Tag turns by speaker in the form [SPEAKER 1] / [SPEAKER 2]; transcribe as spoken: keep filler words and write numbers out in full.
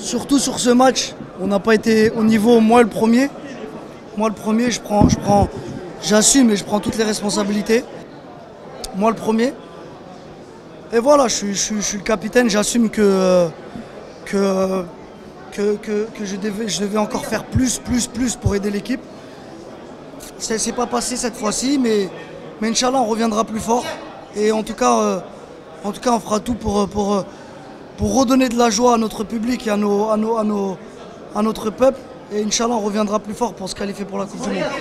[SPEAKER 1] Surtout sur ce match, on n'a pas été au niveau, moi le premier. Moi le premier, je prends, je prends, j'assume et je prends toutes les responsabilités. Moi le premier. Et voilà, je suis, je suis, je suis le capitaine, j'assume que, que, que, que, que je, devais, je devais encore faire plus, plus, plus pour aider l'équipe. Ça ne s'est pas passé cette fois-ci, mais, mais Inch'Allah, on reviendra plus fort. Et en tout cas, euh, en tout cas on fera tout pour, pour, pour redonner de la joie à notre public et à, nos, à, nos, à, nos, à notre peuple. Et Inch'Allah, on reviendra plus fort pour se qualifier pour la Coupe du Monde.